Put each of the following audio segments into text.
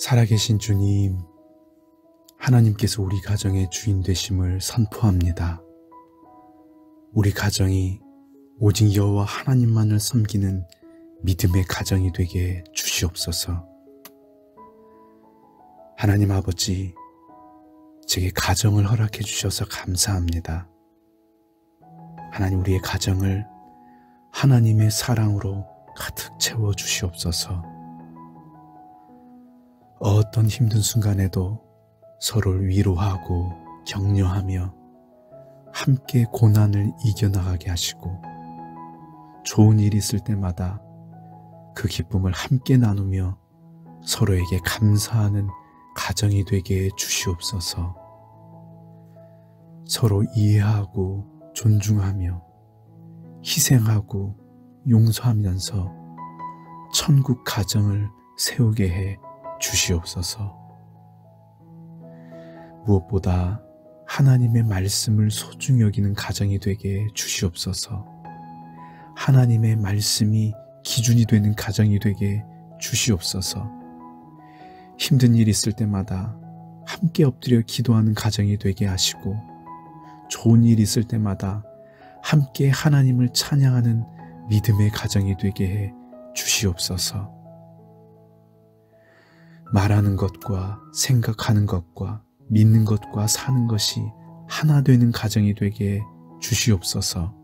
살아계신 주님, 하나님께서 우리 가정의 주인 되심을 선포합니다. 우리 가정이 오직 여호와 하나님만을 섬기는 믿음의 가정이 되게 주시옵소서. 하나님 아버지, 제게 가정을 허락해 주셔서 감사합니다. 하나님, 우리의 가정을 하나님의 사랑으로 가득 채워 주시옵소서. 어떤 힘든 순간에도 서로를 위로하고 격려하며 함께 고난을 이겨나가게 하시고, 좋은 일이 있을 때마다 그 기쁨을 함께 나누며 서로에게 감사하는 가정이 되게 해주시옵소서. 서로 이해하고 존중하며 희생하고 용서하면서 천국 가정을 세우게 해 주시옵소서. 무엇보다 하나님의 말씀을 소중히 여기는 가정이 되게 해 주시옵소서. 하나님의 말씀이 기준이 되는 가정이 되게 해 주시옵소서. 힘든 일이 있을 때마다 함께 엎드려 기도하는 가정이 되게 하시고, 좋은 일이 있을 때마다 함께 하나님을 찬양하는 믿음의 가정이 되게 해 주시옵소서. 말하는 것과 생각하는 것과 믿는 것과 사는 것이 하나 되는 가정이 되게 해 주시옵소서.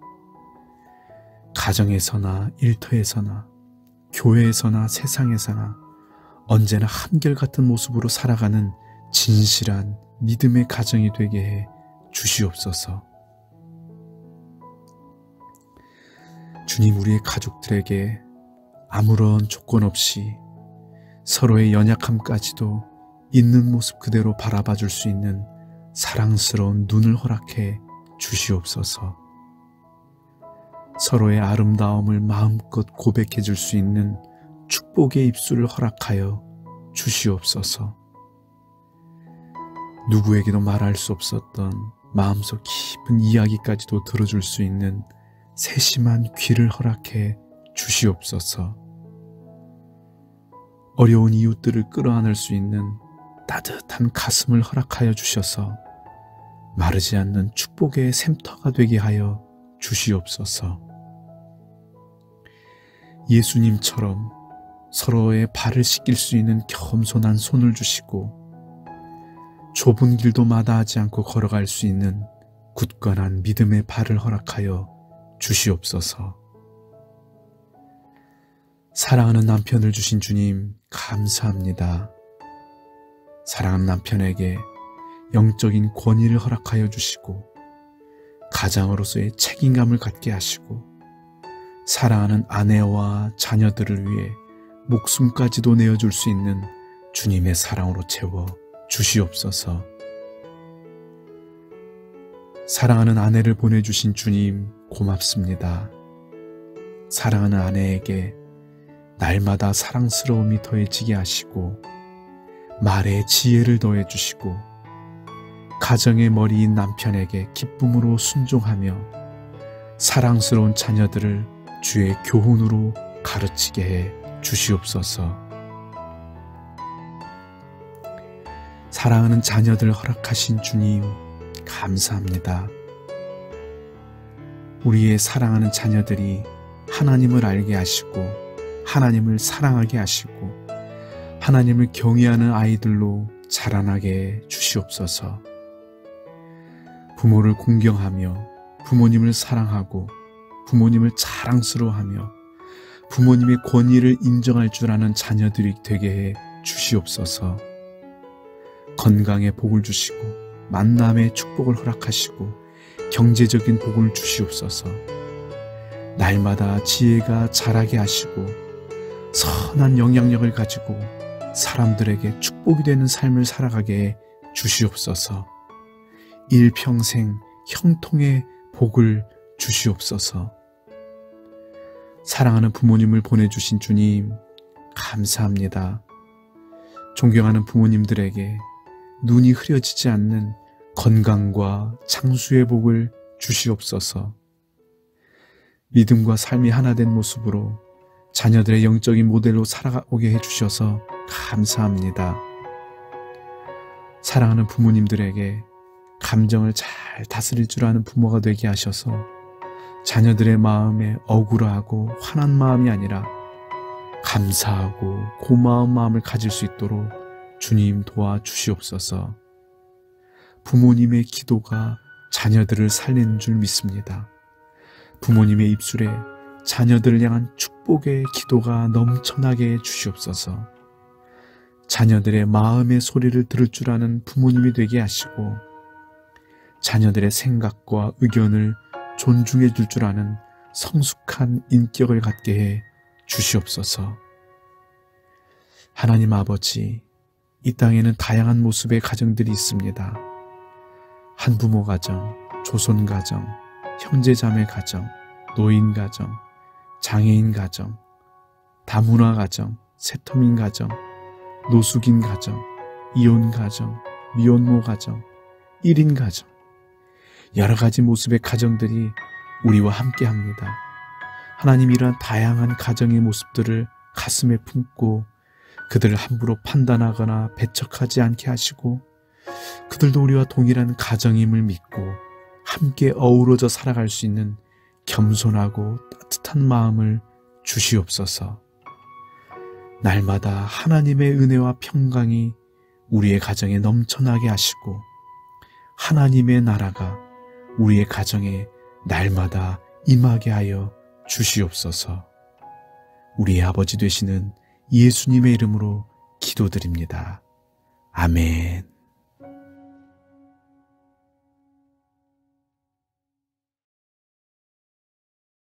가정에서나 일터에서나 교회에서나 세상에서나 언제나 한결같은 모습으로 살아가는 진실한 믿음의 가정이 되게 해 주시옵소서. 주님, 우리의 가족들에게 아무런 조건 없이 서로의 연약함까지도 있는 모습 그대로 바라봐 줄 수 있는 사랑스러운 눈을 허락해 주시옵소서. 서로의 아름다움을 마음껏 고백해 줄 수 있는 축복의 입술을 허락하여 주시옵소서. 누구에게도 말할 수 없었던 마음속 깊은 이야기까지도 들어줄 수 있는 세심한 귀를 허락해 주시옵소서. 어려운 이웃들을 끌어안을 수 있는 따뜻한 가슴을 허락하여 주셔서 마르지 않는 축복의 샘터가 되게 하여 주시옵소서. 예수님처럼 서로의 발을 씻길 수 있는 겸손한 손을 주시고, 좁은 길도 마다하지 않고 걸어갈 수 있는 굳건한 믿음의 발을 허락하여 주시옵소서. 사랑하는 남편을 주신 주님, 감사합니다. 사랑하는 남편에게 영적인 권위를 허락하여 주시고, 가장으로서의 책임감을 갖게 하시고, 사랑하는 아내와 자녀들을 위해 목숨까지도 내어줄 수 있는 주님의 사랑으로 채워 주시옵소서. 사랑하는 아내를 보내주신 주님, 고맙습니다. 사랑하는 아내에게 날마다 사랑스러움이 더해지게 하시고, 말에 지혜를 더해 주시고, 가정의 머리인 남편에게 기쁨으로 순종하며 사랑스러운 자녀들을 주의 교훈으로 가르치게 해 주시옵소서. 사랑하는 자녀들 허락하신 주님, 감사합니다. 우리의 사랑하는 자녀들이 하나님을 알게 하시고, 하나님을 사랑하게 하시고, 하나님을 경외하는 아이들로 자라나게 해 주시옵소서. 부모를 공경하며 부모님을 사랑하고 부모님을 자랑스러워하며 부모님의 권위를 인정할 줄 아는 자녀들이 되게 해 주시옵소서. 건강의 복을 주시고 만남의 축복을 허락하시고 경제적인 복을 주시옵소서. 날마다 지혜가 자라게 하시고 선한 영향력을 가지고 사람들에게 축복이 되는 삶을 살아가게 해 주시옵소서. 일평생 형통의 복을 주시옵소서. 사랑하는 부모님을 보내주신 주님, 감사합니다. 존경하는 부모님들에게 눈이 흐려지지 않는 건강과 장수의 복을 주시옵소서. 믿음과 삶이 하나 된 모습으로 자녀들의 영적인 모델로 살아오게 해주셔서 감사합니다. 사랑하는 부모님들에게 감정을 잘 다스릴 줄 아는 부모가 되게 하셔서 자녀들의 마음에 억울하고 화난 마음이 아니라 감사하고 고마운 마음을 가질 수 있도록 주님 도와주시옵소서. 부모님의 기도가 자녀들을 살리는 줄 믿습니다. 부모님의 입술에 자녀들을 향한 축복의 기도가 넘쳐나게 해 주시옵소서. 자녀들의 마음의 소리를 들을 줄 아는 부모님이 되게 하시고 자녀들의 생각과 의견을 존중해 줄 줄 아는 성숙한 인격을 갖게 해 주시옵소서. 하나님 아버지, 이 땅에는 다양한 모습의 가정들이 있습니다. 한부모 가정, 조손 가정, 형제자매 가정, 노인 가정, 장애인 가정, 다문화 가정, 새터민 가정, 노숙인 가정, 이혼 가정, 미혼모 가정, 1인 가정, 여러 가지 모습의 가정들이 우리와 함께합니다. 하나님, 이러한 다양한 가정의 모습들을 가슴에 품고 그들을 함부로 판단하거나 배척하지 않게 하시고 그들도 우리와 동일한 가정임을 믿고 함께 어우러져 살아갈 수 있는 겸손하고 따뜻한 마음을 주시옵소서. 날마다 하나님의 은혜와 평강이 우리의 가정에 넘쳐나게 하시고 하나님의 나라가 우리의 가정에 날마다 임하게 하여 주시옵소서. 우리의 아버지 되시는 예수님의 이름으로 기도드립니다. 아멘.